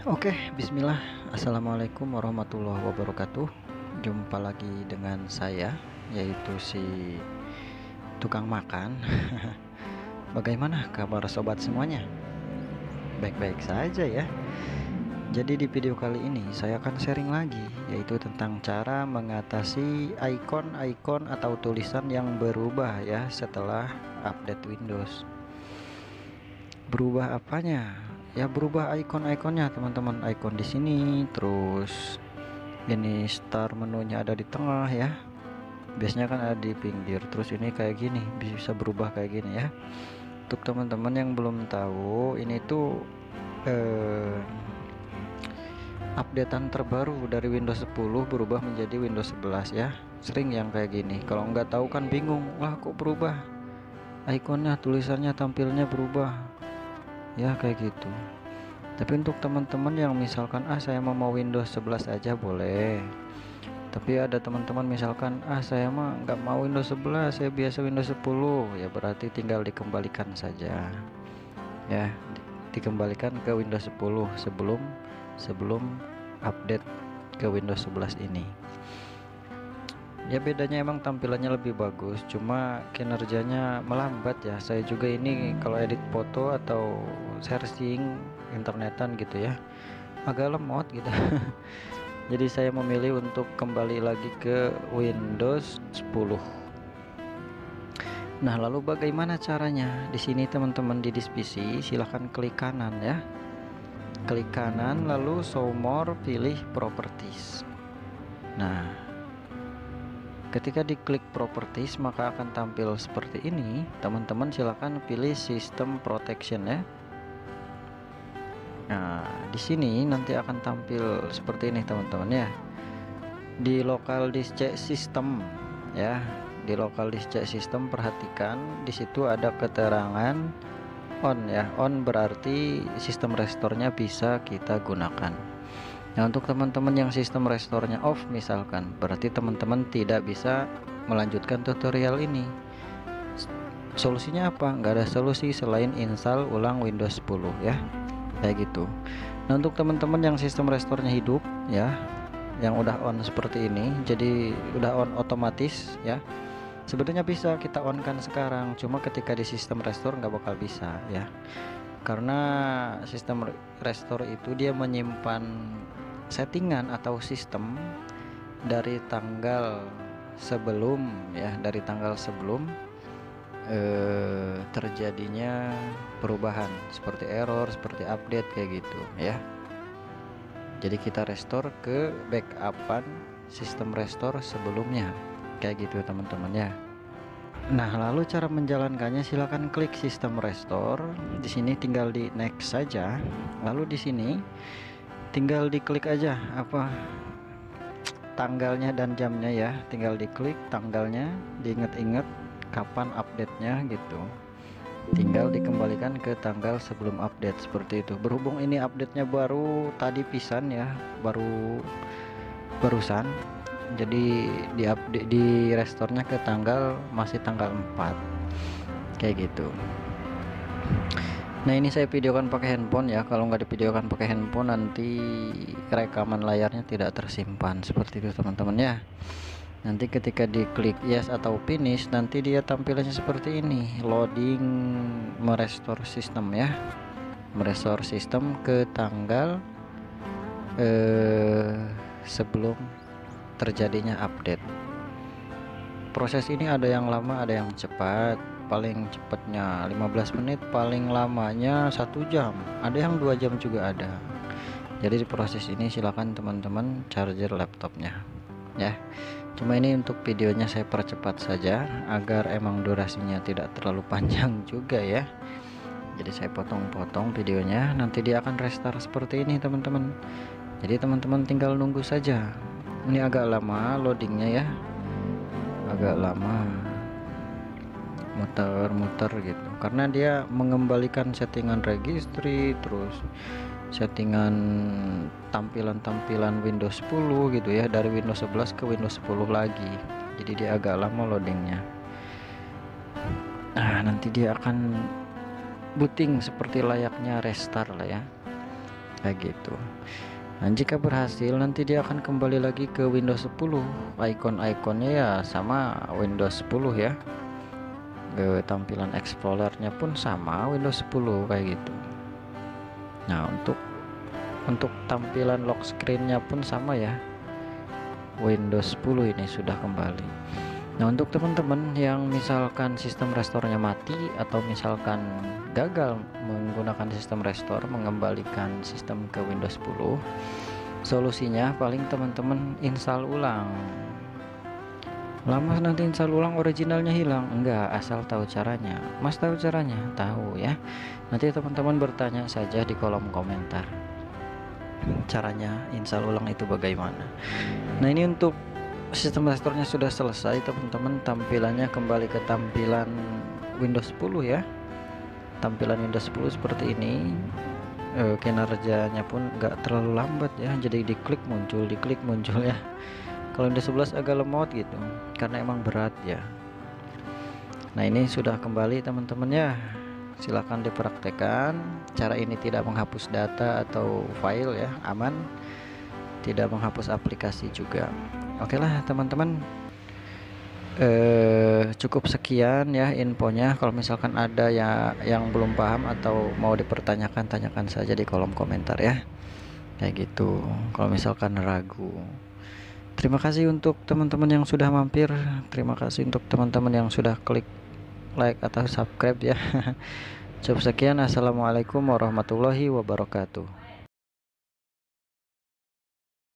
Oke, bismillah. Assalamualaikum warahmatullahi wabarakatuh. Jumpa lagi dengan saya, yaitu si tukang makan. Bagaimana kabar sobat semuanya? Baik-baik saja ya. Jadi di video kali ini saya akan sharing lagi, yaitu tentang cara mengatasi ikon-ikon atau tulisan yang berubah ya setelah update Windows. Berubah apanya? Ya berubah ikon-ikonnya teman-teman. Ikon di sini, terus ini start menunya ada di tengah ya, biasanya kan ada di pinggir, terus ini kayak gini, bisa berubah kayak gini ya. Untuk teman-teman yang belum tahu, ini tuh updatean terbaru dari Windows 10 berubah menjadi Windows 11 ya. Sering yang kayak gini, kalau nggak tahu kan bingung, wah kok berubah ikonnya, tulisannya, tampilnya berubah ya, kayak gitu. Tapi untuk teman-teman yang misalkan saya mau Windows 11 aja boleh. Tapi ada teman-teman misalkan saya mah nggak mau Windows 11, saya biasa Windows 10, ya berarti tinggal dikembalikan saja ya, dikembalikan ke Windows 10 sebelum update ke Windows 11 ini. Ya bedanya emang tampilannya lebih bagus, cuma kinerjanya melambat ya. Saya juga ini kalau edit foto atau searching internetan gitu ya, agak lemot gitu. Jadi saya memilih untuk kembali lagi ke Windows 10. Nah, lalu bagaimana caranya? Di sini teman-teman di PC silahkan klik kanan ya. Klik kanan lalu show more, pilih properties. Nah, ketika diklik properties maka akan tampil seperti ini. Teman-teman silahkan pilih system protection ya. Nah, di sini nanti akan tampil seperti ini teman-teman ya. Di local disk system ya, di local disk system perhatikan di situ ada keterangan on ya. On berarti sistem restore-nya bisa kita gunakan. Nah, untuk teman-teman yang sistem restore-nya off misalkan, berarti teman-teman tidak bisa melanjutkan tutorial ini. Solusinya apa? Nggak ada solusi selain install ulang Windows 10 ya, kayak gitu. Nah, untuk teman-teman yang sistem restore-nya hidup ya, yang udah on seperti ini, jadi udah on otomatis ya, sebenarnya bisa kita on kan sekarang, cuma ketika di sistem restore nggak bakal bisa ya, karena sistem restore itu dia menyimpan settingan atau sistem dari tanggal sebelum ya, dari tanggal sebelum terjadinya perubahan seperti error, seperti update kayak gitu ya. Jadi kita restore ke backupan sistem restore sebelumnya kayak gitu teman-teman ya. Nah, lalu cara menjalankannya silahkan klik sistem restore. Di sini tinggal di next saja. Lalu di sini tinggal diklik aja apa tanggalnya dan jamnya ya. Tinggal diklik tanggalnya, diingat-ingat kapan update-nya gitu. Tinggal dikembalikan ke tanggal sebelum update seperti itu. Berhubung ini update-nya baru tadi pisan ya, barusan. Jadi di update, di restore-nya ke tanggal masih tanggal 4 kayak gitu. Nah, ini saya videokan pakai handphone ya. Kalau nggak divideokan pakai handphone nanti rekaman layarnya tidak tersimpan seperti itu teman-teman ya. Nanti ketika diklik yes atau finish, nanti dia tampilannya seperti ini, loading merestore sistem ya, merestore sistem ke tanggal sebelum terjadinya update. Proses ini ada yang lama ada yang cepat, paling cepatnya 15 menit, paling lamanya 1 jam, ada yang 2 jam juga ada. Jadi di proses ini silakan teman-teman charger laptopnya ya. Cuma ini untuk videonya saya percepat saja agar emang durasinya tidak terlalu panjang juga ya. Jadi saya potong-potong videonya, nanti dia akan restart seperti ini teman-teman. Jadi teman-teman tinggal nunggu saja. Ini agak lama loadingnya ya, agak lama muter-muter gitu, karena dia mengembalikan settingan registry, terus settingan tampilan-tampilan Windows 10 gitu ya, dari Windows 11 ke Windows 10 lagi. Jadi dia agak lama loadingnya. Nah, nanti dia akan booting seperti layaknya restart lah ya. kayak gitu. Nah, jika berhasil nanti dia akan kembali lagi ke Windows 10. Icon-iconnya ya sama Windows 10 ya. Tampilan Explorernya pun sama Windows 10 kayak gitu. Nah, untuk tampilan lock screennya pun sama ya, Windows 10 ini sudah kembali. Nah, untuk teman-teman yang misalkan sistem restorenya mati atau misalkan gagal menggunakan sistem restore mengembalikan sistem ke Windows 10, solusinya paling teman-teman install ulang. Lama nanti install ulang originalnya hilang? Enggak, asal tahu caranya. Mas tahu caranya? Tahu ya. Nanti teman-teman bertanya saja di kolom komentar. Caranya install ulang itu bagaimana? Nah, ini untuk sistem restorenya sudah selesai teman-teman. Tampilannya kembali ke tampilan Windows 10 ya. Tampilan Windows 10 seperti ini. Kinerjanya pun enggak terlalu lambat ya. Jadi diklik muncul ya. Kalau Windows 11 agak lemot gitu karena emang berat ya. Nah, ini sudah kembali teman-teman ya. Silahkan dipraktekkan. Cara ini tidak menghapus data atau file ya, aman. Tidak menghapus aplikasi juga. Oke lah teman-teman, cukup sekian ya infonya. Kalau misalkan ada ya yang belum paham atau mau dipertanyakan, tanyakan saja di kolom komentar ya, kayak gitu. Kalau misalkan ragu, terima kasih untuk teman-teman yang sudah mampir. Terima kasih untuk teman-teman yang sudah klik like atau subscribe ya. Cukup sekian. Assalamualaikum warahmatullahi wabarakatuh.